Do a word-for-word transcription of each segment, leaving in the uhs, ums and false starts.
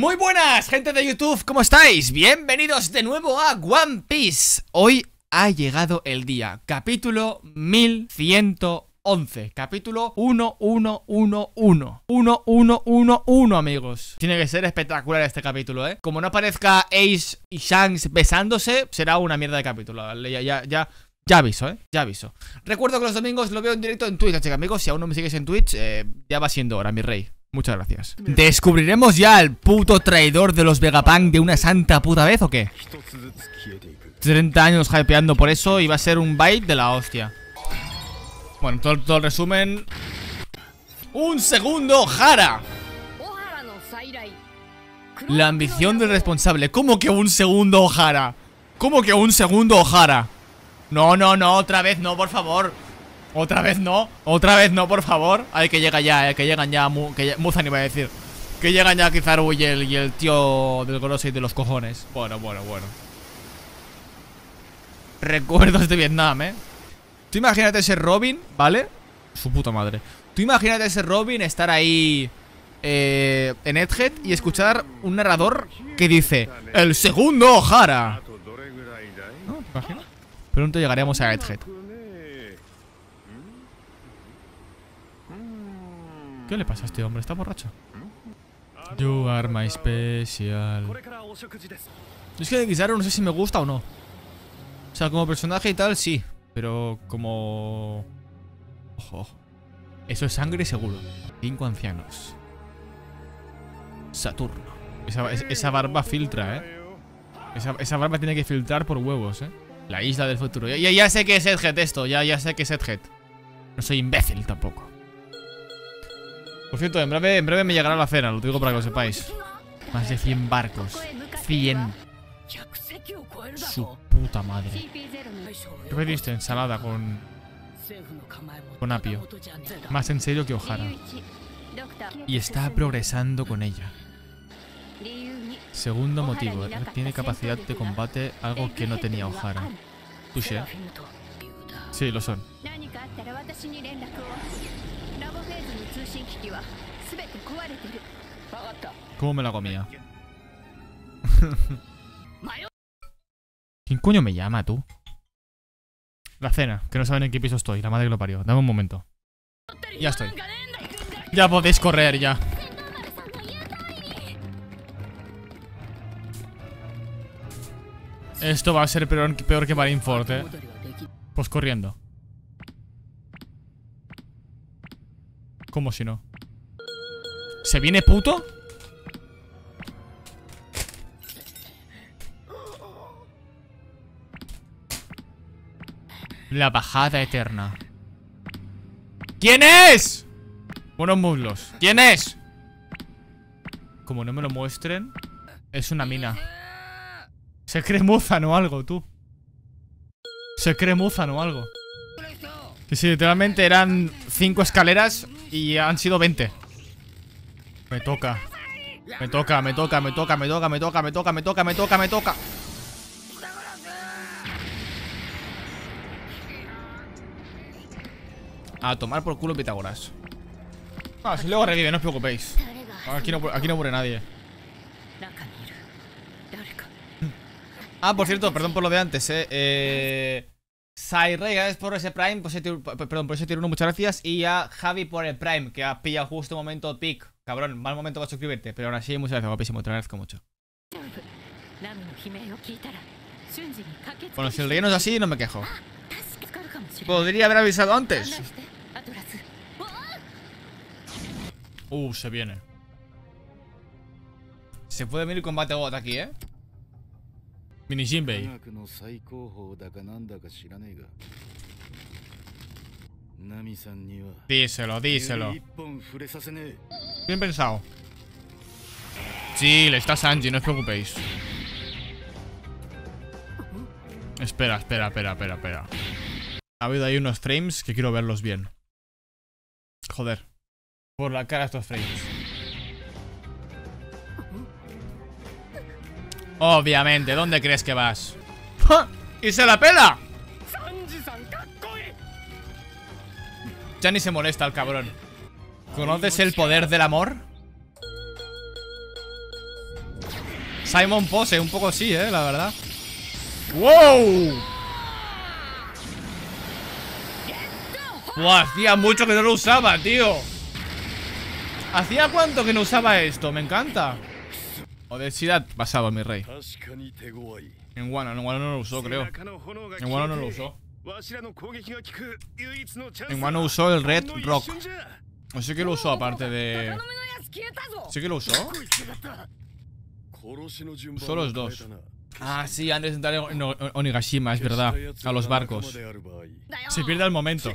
Muy buenas, gente de YouTube, ¿cómo estáis? Bienvenidos de nuevo a One Piece. Hoy ha llegado el día, capítulo mil ciento once, capítulo uno uno uno uno uno uno uno uno, amigos. Tiene que ser espectacular este capítulo, ¿eh? Como no aparezca Ace y Shanks besándose, será una mierda de capítulo. Ya, ya, ya, ya aviso, ¿eh? Ya aviso. Recuerdo que los domingos lo veo en directo en Twitch, así que, amigos, si aún no me sigues en Twitch, eh, ya va siendo hora, mi rey. Muchas gracias. ¿Descubriremos ya al puto traidor de los Vegapunk de una santa puta vez o qué? treinta años hypeando por eso y va a ser un bait de la hostia. Bueno, todo, todo el resumen. ¡Un segundo, Hara! La ambición del responsable. ¿Cómo que un segundo, Hara? ¿Cómo que un segundo, Hara? No, no, no, otra vez no, por favor. Otra vez no, otra vez no, por favor. Ay, que llega ya, eh, que llegan ya, mu que Muzan iba a decir. Que llegan ya Kizaru y el, y el tío del Gorosei de los cojones. Bueno, bueno, bueno. Recuerdos de Vietnam, eh. Tú imagínate ese Robin, ¿vale? Su puta madre. Tú imagínate ese Robin estar ahí eh, en Egghead y escuchar un narrador que dice: ¡el segundo Hara! ¿No? ¿Te imaginas? Pronto llegaremos a Egghead. ¿Qué le pasa a este hombre? ¿Está borracho? You are my special. Es que de Kizaru no sé si me gusta o no. O sea, como personaje y tal, sí. Pero como... Ojo. Eso es sangre seguro. Cinco ancianos. Saturno. Esa, esa barba filtra, eh. Esa, esa barba tiene que filtrar por huevos, eh. La isla del futuro. Ya, ya, ya sé que es Egghead esto. Ya, ya sé que es Egghead. No soy imbécil tampoco. Por cierto, en breve, en breve me llegará la cena, lo digo para que lo sepáis. Más de cien barcos. cien. Su puta madre. ¿Qué pediste? Ensalada con... con apio. Más en serio que Ohara. Y está progresando con ella. Segundo motivo, tiene capacidad de combate, algo que no tenía Ohara. Touché. Sí, lo son. ¿Cómo me la comía? ¿Quién coño me llama, tú? La cena, que no saben en qué piso estoy. La madre que lo parió. Dame un momento. Ya estoy. Ya podéis correr, ya. Esto va a ser peor, peor que Marineford, eh. Pues corriendo. ¿Cómo si no? ¿Se viene puto? La bajada eterna. ¿Quién es? Buenos muslos. ¿Quién es? Como no me lo muestren, es una mina. Se cree Muzan o algo, tú. Se cree Muzan o algo. Que si literalmente eran cinco escaleras y han sido veinte. Me toca. Me toca, me toca, me toca, me toca, me toca, me toca, me toca, me toca, me toca. A tomar por culo Pitágoras. Ah, si luego revive, no os preocupéis. Aquí no, aquí no muere nadie. Ah, por cierto, perdón por lo de antes, eh. eh Sairei, gracias por ese Prime, por ese tier, perdón, por ese tier uno, muchas gracias. Y a Javi por el Prime, que ha pillado justo un momento pic. Cabrón, mal momento para suscribirte, pero aún así, muchas gracias, guapísimo, te agradezco mucho. Bueno, si el relleno es así, no me quejo. Podría haber avisado antes. Uh, se viene. Se puede venir combate bot aquí, eh. Mini Jinbei. Díselo, díselo. Bien pensado. Sí, le está Sanji, no os preocupéis. Espera, espera, espera, espera, espera. Ha habido ahí unos frames que quiero verlos bien. Joder. Por la cara estos frames. Obviamente, ¿dónde crees que vas? ¡Ja! ¡Y se la pela! Ya ni se molesta el cabrón. ¿Conoces el poder del amor? Simon Pose, un poco sí, eh, la verdad. ¡Wow! Buah, hacía mucho que no lo usaba, tío. ¿Hacía cuánto que no usaba esto? Me encanta. Obesidad pasado, mi rey. En Wano, en Wano no lo usó, creo. En Wano no lo usó. En Wano usó el Red Rock. No sé qué lo usó aparte de... ¿Sí que lo usó? Usó los dos. Ah, sí, antes de entrar en Onigashima, es verdad. A los barcos. Se pierde el momento.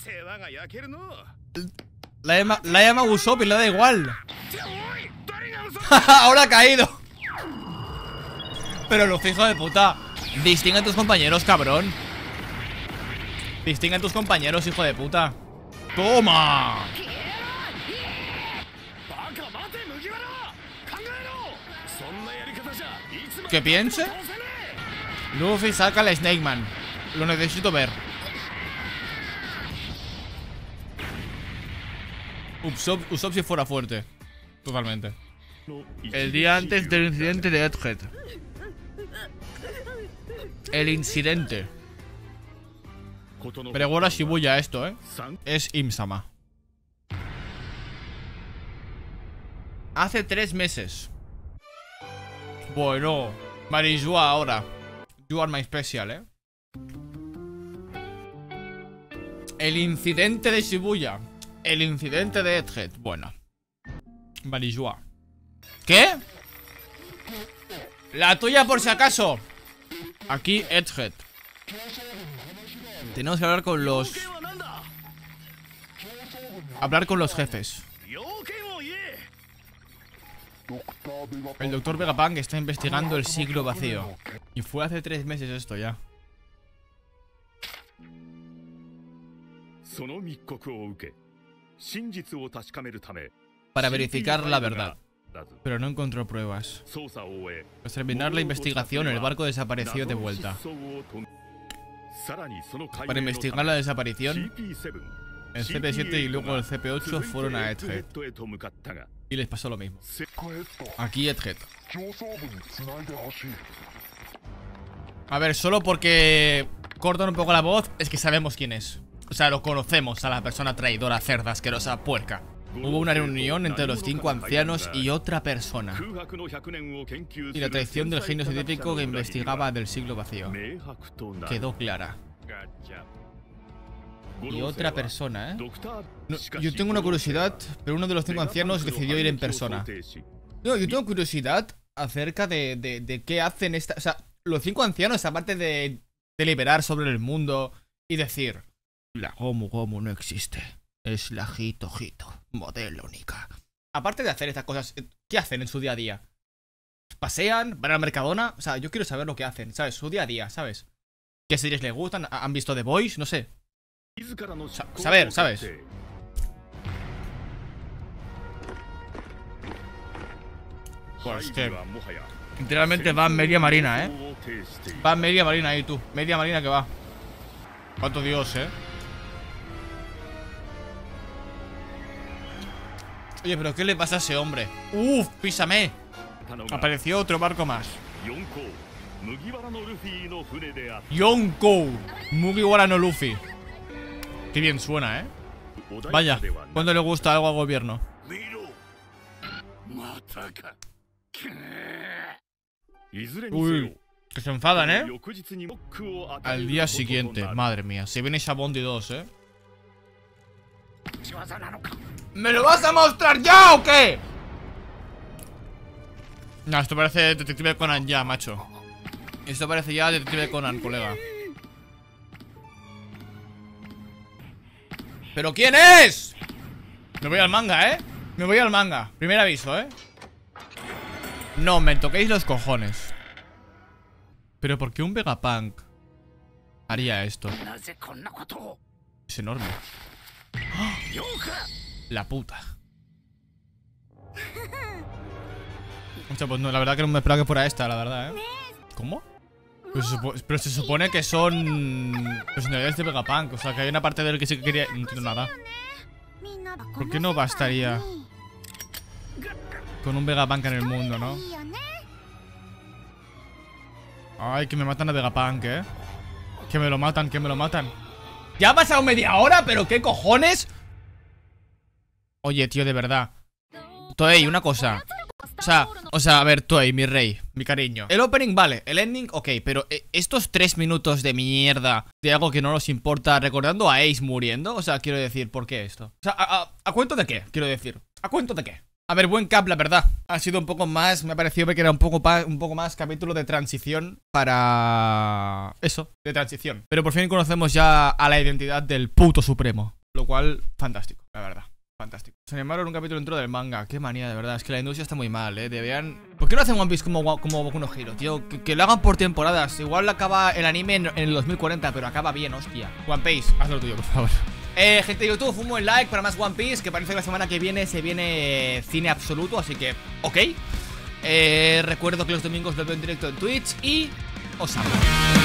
La llama, la llama Usopp y le da igual. Ahora ha caído. Pero los hijos de puta. Distingue a tus compañeros, cabrón. Distingue a tus compañeros, hijo de puta. ¡Toma! ¿Qué piense? Luffy saca al Snake Man. Lo necesito ver. Usopp, Usopp si fuera fuerte. Totalmente. El día antes del incidente de Egghead. El incidente. Pero ahora Shibuya esto, eh. Es Im-sama. Hace tres meses. Bueno, Marijua ahora. You are my special, eh. El incidente de Shibuya. El incidente de Egghead. Bueno. Marijua. ¿Qué? La tuya por si acaso. Aquí Egghead. Tenemos que hablar con los... Hablar con los jefes. El doctor Vegapunk está investigando el siglo vacío. Y fue hace tres meses esto ya. Para verificar la verdad. Pero no encontró pruebas. Tras terminar la investigación, el barco desapareció de vuelta. Para investigar la desaparición, el C P siete y luego el C P ocho fueron a Egghead. Y les pasó lo mismo. Aquí Egghead. A ver, solo porque cortan un poco la voz, es que sabemos quién es. O sea, lo conocemos a la persona traidora, cerda, asquerosa, puerca. Hubo una reunión entre los cinco ancianos y otra persona. Y la traición del genio científico que investigaba del siglo vacío quedó clara. Y otra persona, ¿eh? No, yo tengo una curiosidad, pero uno de los cinco ancianos decidió ir en persona. No, yo tengo curiosidad acerca de, de, de qué hacen esta... O sea, los cinco ancianos, aparte de deliberar sobre el mundo y decir... La Gomu Gomu no existe. Es la Hito Hito, modelo única. Aparte de hacer estas cosas, ¿qué hacen en su día a día? ¿Pasean? ¿Van al Mercadona? O sea, yo quiero saber lo que hacen, ¿sabes? Su día a día, ¿sabes? ¿Qué series les gustan? ¿Han visto The Boys? No sé. Sa saber, ¿sabes? Pues que... Literalmente va media marina, ¿eh? Va media marina ahí, tú. Media marina que va. Cuánto Dios, ¿eh? Oye, pero ¿qué le pasa a ese hombre? ¡Uf! ¡Písame! Apareció otro barco más. Yonkou Mugiwara no Luffy. Qué bien suena, ¿eh? Vaya, ¿cuándo le gusta algo al gobierno? Uy, que se enfadan, ¿eh? Al día siguiente, madre mía. Se viene Shabondi dos, ¿eh? ¿Me lo vas a mostrar ya o qué? No, esto parece Detective Conan ya, macho. Esto parece ya Detective Conan, colega. ¿Pero quién es? Me voy al manga, ¿eh? Me voy al manga. Primer aviso, ¿eh? No me toquéis los cojones. ¿Pero por qué un Vegapunk haría esto? Es enorme. ¡Oh! La puta. O sea, pues no, la verdad que no me esperaba que fuera esta, la verdad, ¿eh? ¿Cómo? Pero se, pero se supone que son personalidades de Vegapunk. O sea, que hay una parte de él que sí que quería... No entiendo nada. ¿Por qué no bastaría con un Vegapunk en el mundo, no? Ay, que me matan a Vegapunk, eh. Que me lo matan, que me lo matan. Ya ha pasado media hora, pero ¿qué cojones? Oye, tío, de verdad. Toei, una cosa. O sea, o sea, a ver, Toei, mi rey, mi cariño. El opening vale, el ending, ok, pero eh, estos tres minutos de mierda de algo que no nos importa, recordando a Ace muriendo, o sea, quiero decir, ¿por qué esto? O sea, ¿a, a, a cuento de qué? Quiero decir, ¿a cuento de qué? A ver, buen cap, la verdad. Ha sido un poco más, me ha parecido que era un poco, un poco más capítulo de transición para... Eso, de transición. Pero por fin conocemos ya a la identidad del puto supremo, lo cual, fantástico, la verdad. Fantástico. Sin embargo, en un capítulo dentro del manga. Qué manía, de verdad. Es que la industria está muy mal, eh. Deberían... ¿Por qué no hacen One Piece como, como Boku no Hero, tío? Que, que lo hagan por temporadas. Igual acaba el anime en, en el dos mil cuarenta, pero acaba bien, hostia. One Piece, hazlo tuyo, por favor. Eh, gente de YouTube, un buen like para más One Piece. Que parece que la semana que viene se viene cine absoluto, así que, ok. Eh, recuerdo que los domingos lo veo en directo en Twitch y os amo.